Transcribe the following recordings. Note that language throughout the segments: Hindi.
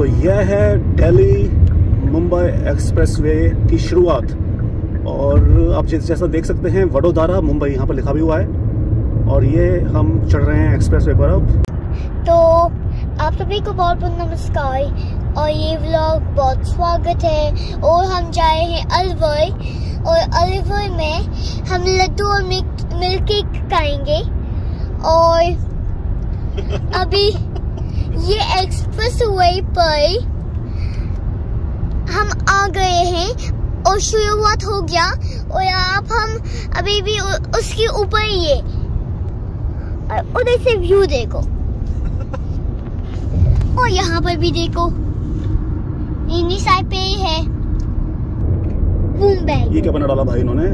तो यह है दिल्ली मुंबई एक्सप्रेसवे की शुरुआत। और आप जैसा देख सकते हैं वडोदरा मुंबई यहाँ पर लिखा भी हुआ है। और ये हम चढ़ रहे हैं एक्सप्रेसवे पर अब। तो आप सभी को बहुत बहुत नमस्कार और ये व्लॉग बहुत स्वागत है। और हम जा रहे हैं अलवर और अलवर में हम लड्डू और मिल्क केक खाएंगे। और अभी ये एक्सप्रेसवे पर हम आ गए हैं और शुरुआत हो गया। और आप हम अभी भी उसके ऊपर ये उधर से व्यू देखो और यहाँ पर भी देखो नीली साइड पे ही है बूम बैग। ये क्या बना डाला भाई इन्होंने,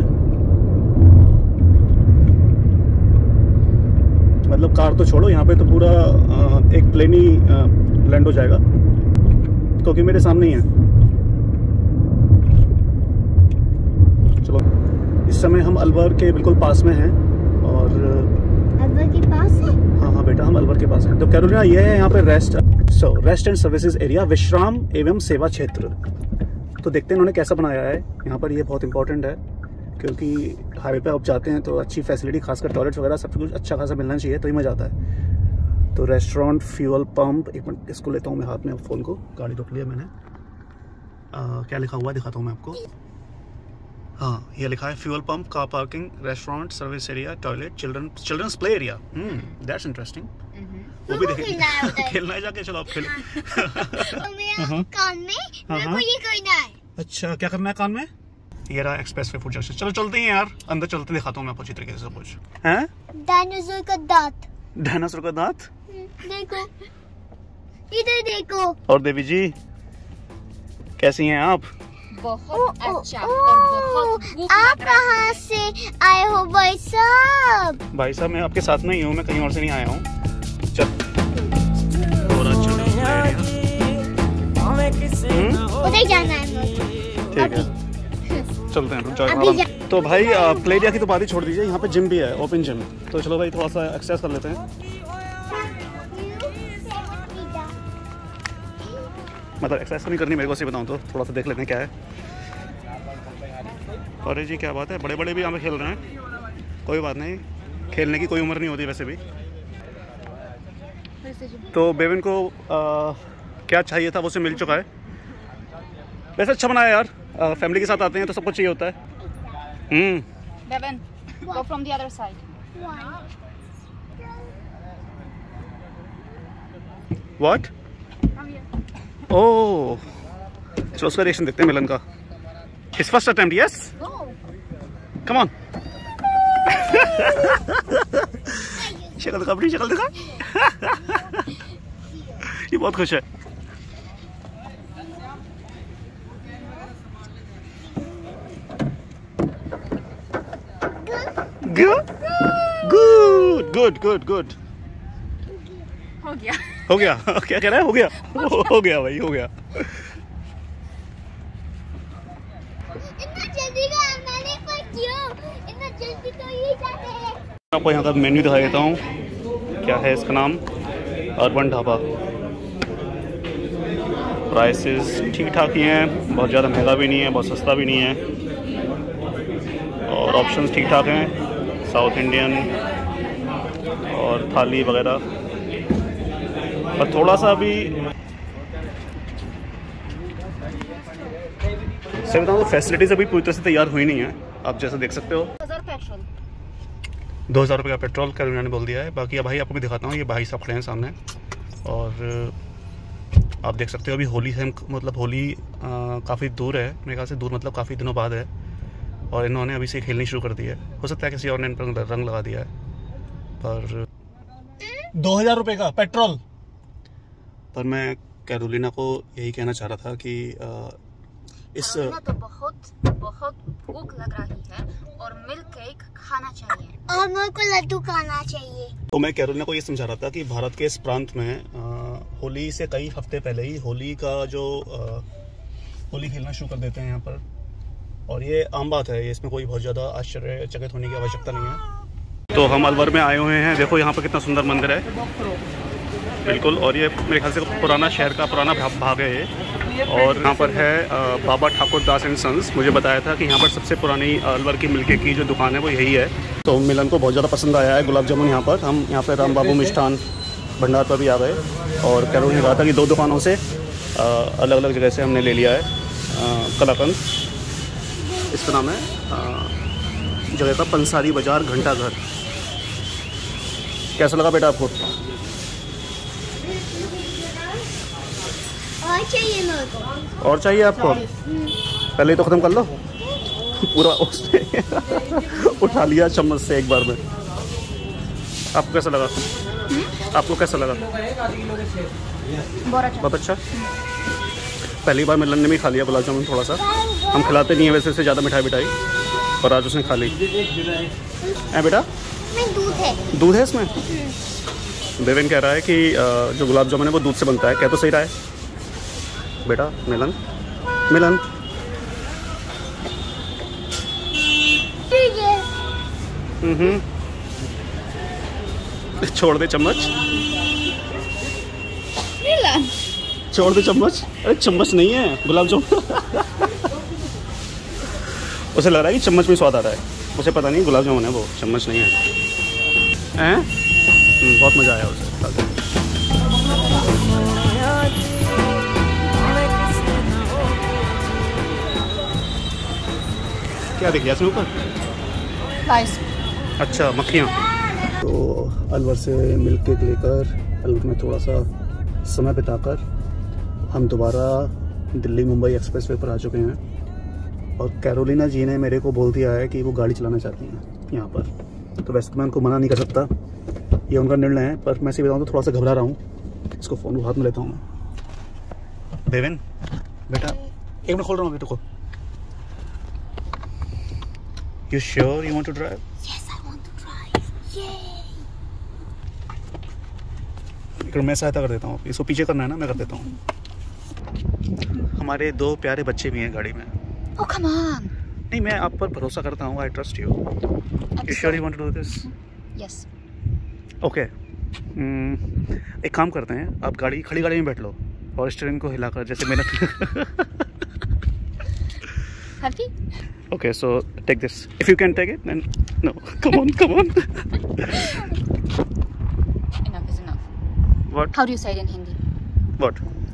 मतलब कार तो छोड़ो, यहाँ पे तो पूरा एक प्लेन ही लैंड हो जाएगा क्योंकि मेरे सामने ही है। चलो, इस समय हम अलवर के बिल्कुल पास में हैं। और अलवर के पास है? हाँ बेटा, हम अलवर के पास हैं। तो कैरोलिना ये है यहाँ पे रेस्ट एंड सर्विसेज एरिया, विश्राम एवं सेवा क्षेत्र। तो देखते हैं इन्होंने कैसा बनाया है यहाँ पर। ये बहुत इंपॉर्टेंट है क्योंकि हाईवे पे आप जाते हैं तो अच्छी फैसिलिटी, खासकर टॉयलेट्स वगैरह सब कुछ अच्छा खासा मिलना चाहिए तो ही मजा आता है। तो रेस्टोरेंट, फ्यूल पंप, एक मिनट इसको लेता हूँ मैं हाथ में, फ़ोन को, गाड़ी रोक लिया मैंने। क्या लिखा हुआ है दिखाता हूँ मैं आपको। हाँ, ये लिखा है fuel pump, car parking, restaurant, service area, toilet, children's play area. That's interesting. वो भी देखिए, खेलना है जाके। चलो आप खेलो। कान में मेरे को ये करना है। अच्छा, क्या करना है कान में? ये रहा एक्सप्रेसवे फूड जंक्शन। चलो चलते हैं यार, अंदर चलते दिखाता हूँ मैं आपको अच्छी तरीके से सब कुछ। हैं? डायनासोर का दांत। डायनासोर का दांत? देखो, इधर देखो। और देवी जी कैसी हैं आप? बहुत अच्छा और बहुत भूख आप कहाँ से आए हो भाई साहब? भाई साहब मैं आपके साथ में ही हूँ, मैं कहीं और से नहीं आया हूँ। चल उधर जाना है मुझे। ठीक है, चलते हैं, रुक जाओ। तो भाई प्ले एरिया की तो बात ही छोड़ दीजिए, यहाँ पे जिम भी है, ओपन जिम। तो चलो भाई थोड़ा सा एक्सरसाइज कर लेते हैं। मतलब एक्सरसाइज तो नहीं करनी मेरे को, सही बताऊँ तो थोड़ा सा देख लेते हैं क्या है। अरे जी क्या बात है, बड़े बड़े भी यहाँ पे खेल रहे हैं। कोई बात नहीं, खेलने की कोई उम्र नहीं होती वैसे भी। तो बेविन को क्या चाहिए था वो उसे मिल चुका है। वैसे अच्छा बनाया यार, फैमिली के साथ आते हैं तो सब कुछ चाहिए होता है। बेविन, go from the other side. What? ओह, चलो उसका रिएक्शन देखते हैं मिलन का। His first attempt, yes? Come on. शक्ल दिखा अपनी, शक्ल दिखा। ये बहुत खुश है। गुड। हो गया। हो गया? क्या कह रहा है? हो गया? हो गया भाई, हो गया। इतना जल्दी का मैंने पर क्यों? इतना जल्दी तो ये जाते हैं। आपको यहाँ का मेन्यू दिखा देता हूँ। क्या है इसका नाम? अर्बन ढाबा। प्राइसेस ठीक ठाक ही हैं, बहुत ज़्यादा महंगा भी नहीं है, बहुत सस्ता भी नहीं है। और ऑप्शंस ठीक ठाक हैं, साउथ इंडियन और थाली वगैरह। और थोड़ा सा अभी सही बताऊँ तो फैसिलिटीज़ अभी पूरी तरह से तैयार हुई नहीं है। आप जैसा देख सकते हो 2000 पेट्रोल, 2000 रुपये का पेट्रोल कैरोलिना ने बोल दिया है। बाकी अब भाई आपको भी दिखाता हूँ, ये भाई साहब खड़े हैं सामने। और आप देख सकते हो अभी होली है, मतलब होली काफ़ी दूर है, मेरे ख्याल से दूर मतलब काफ़ी दिनों बाद है। और इन्होंने अभी से खेलनी शुरू कर दी है। हो सकता है किसी और ने इन पर रंग लगा दिया है। पर 2000 रुपये का पेट्रोल। पर मैं कैरोलिना को यही कहना चाह रहा था कि इस तो बहुत भूख लग रही है और मिल्क केक खाना चाहिए और मेरे को लड्डू खाना चाहिए। तो मैं कैरोलिना को ये समझा रहा था कि भारत के इस प्रांत में होली से कई हफ्ते पहले ही होली का जो होली खेलना शुरू कर देते हैं यहाँ पर। और ये आम बात है, इसमें कोई बहुत ज़्यादा आश्चर्यचकित होने की आवश्यकता नहीं है। तो हम अलवर में आए हुए हैं, देखो यहाँ पर कितना सुंदर मंदिर है। बिल्कुल। और ये मेरे ख्याल से पुराना शहर का पुराना भाग है ये। और यहाँ पर है बाबा ठाकुर दास एंड सन्स। मुझे बताया था कि यहाँ पर सबसे पुरानी अलवर की मिल्के की जो दुकान है वो यही है। तो मिलन को बहुत ज़्यादा पसंद आया है गुलाब जामुन यहाँ पर। हम यहाँ पर राम बाबू मिष्ठान भंडार पर भी आ गए और कैरोल ने कहा था कि 2 दुकानों से अलग अलग जगह से हमने ले लिया है कलाकंद। इसका नाम है जगह का पंसारी बाज़ार घंटाघर। कैसा लगा बेटा आपको? और चाहिए मेरे को। और चाहिए आपको? पहले तो ख़त्म कर लो पूरा। उसने उठा लिया चम्मच से एक बार में। आपको कैसा लगा? आपको कैसा लगा? बहुत अच्छा। पहली बार मिलन ने भी खा लिया गुलाब जामुन थोड़ा सा। हम खिलाते नहीं हैं वैसे से ज़्यादा मिठाई बिठाई, और आज उसने खा ली। है बेटा? दूध है इसमें। देवेन कह रहा है कि जो गुलाब जामुन है वो दूध से बनता है। क्या तो सही रहा है बेटा? मिलन मिलन छोड़ दे चम्मच, छोड़ दे चम्मच। अरे चम्मच नहीं है गुलाब जामुन। उसे लग रहा है कि चम्मच में स्वाद आ रहा है, उसे पता नहीं गुलाब जामुन है वो, चम्मच नहीं है। हैं? बहुत मज़ा आया उसे। क्या दिख गया इसमें ऊपर? अच्छा, मक्खियाँ। तो अलवर से मिल्क केक लेकर अलवर में थोड़ा सा समय बिताकर हम दोबारा दिल्ली मुंबई एक्सप्रेसवे पर आ चुके हैं। और कैरोलिना जी ने मेरे को बोल दिया है कि वो गाड़ी चलाना चाहती हैं यहाँ पर। तो वैसे तो मैं उनको मना नहीं कर सकता, ये उनका निर्णय है। पर मैं सही बताऊँ तो थोड़ा सा घबरा रहा हूँ। इसको फ़ोन हाथ में लेता हूँ मैं। देवेन बेटा, एक मिनट खोल रहा हूँ बेटे को। You sure you want to drive? Yes, I want to drive. Yay! मैं सहायता कर देता हूँ। इसको पीछे करना है ना, मैं कर देता हूँ। हमारे 2 प्यारे बच्चे भी हैं गाड़ी में। Oh, come on. नहीं, मैं आप पर भरोसा करता हूँ। I trust you. You sure you want to do this? Yes. Okay. एक काम करते हैं, आप खड़ी गाड़ी में बैठ लो और स्टीयरिंग को हिलाकर जैसे मैंने। Happy? Okay, so take this. If you can take it, then no. Come on. Enough is enough. What? How do you say it in Hindi? What?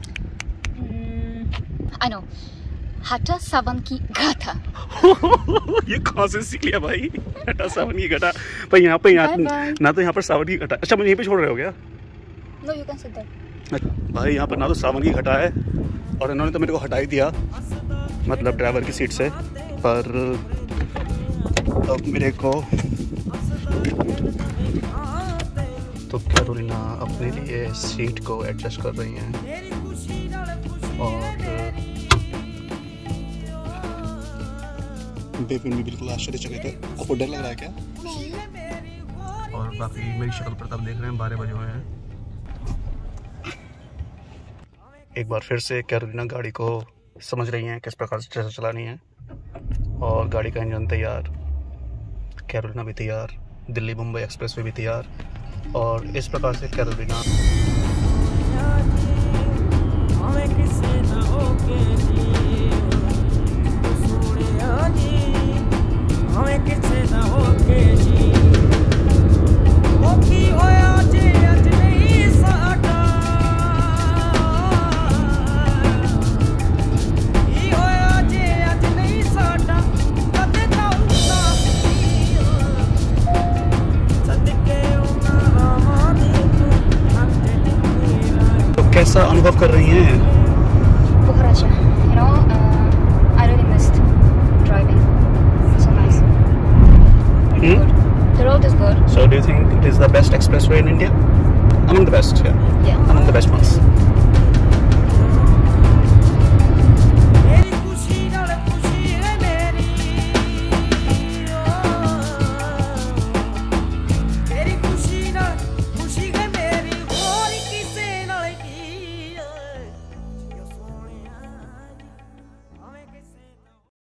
I know. हटा सावन की गाथा। ये कहाँ से सीख लिया भाई? हटा सावन की घटा। पर यहाँ पे ना तो यहाँ पर सावन की घटा। अच्छा, मुझे यहीं पे छोड़ रहे हो क्या? No, you can sit there. भाई यहाँ पर ना तो सावन की घटा है और इन्होंने तो मेरे को हटा ही दिया, मतलब ड्राइवर की सीट से। पर अब मेरे को तो कैरोलिना अपने लिए सीट को एडजस्ट कर रही हैं और बेबी भी बिल्कुल आश्चर्यचकित है। आपको डर लग रहा है क्या? नहीं। और बाकी मेरी शक्ल पर तब देख रहे हैं 12 बजे हुए हैं। एक बार फिर से कैरोलिना गाड़ी को समझ रही हैं किस प्रकार से चलानी है और गाड़ी का इंजन तैयार, कैरोलिना भी तैयार, दिल्ली मुंबई एक्सप्रेसवे भी तैयार। और इस प्रकार से कैरोलिना कैसा अनुभव कर रही हैं? बहुत अच्छा। You know, I really missed driving. So nice. Really good. The road is good. So do you think it is the best expressway in India? Among the best, yeah. Yeah. Among the best ones.